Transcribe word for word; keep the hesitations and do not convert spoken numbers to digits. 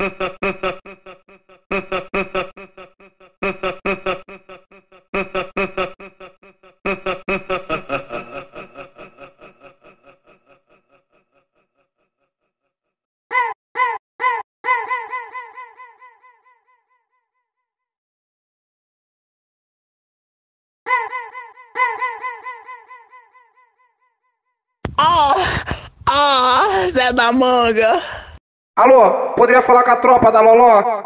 Ah, ah, Zé da Manga. Alô, poderia falar com a tropa da Loló?